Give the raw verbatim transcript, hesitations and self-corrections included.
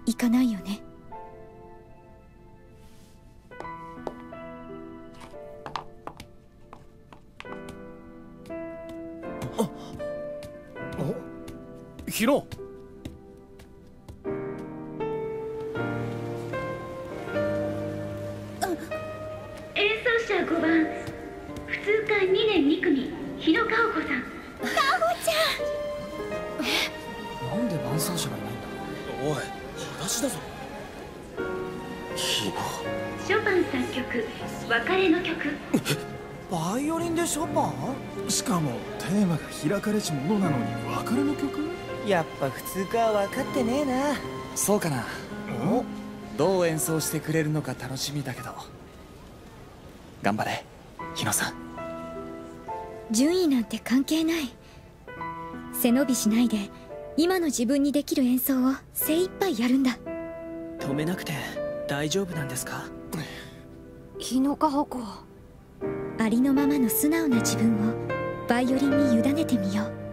いかないよね。 あ、お、ヒロ。 演奏者ごばん、普通科にねんに組、日野香穂子さん。 香穂ちゃん。なんで伴奏者がいないんだ。おい、裸足だぞ。ヒノ。 ショパン作曲、別れの曲。 バイオリンでショパン？ しかもテーマが開かれし者なのに別れの曲？ やっぱ普通か分かってねえな。 そうかな。お、どう演奏してくれるのか楽しみだけど。頑張れ、日野さん。 順位なんて関係ない。背伸びしないで今の自分にできる演奏を精一杯やるんだ。 止めなくて大丈夫なんですか？ 日野香穂子、ありのままの素直な自分をバイオリンに委ねてみよう。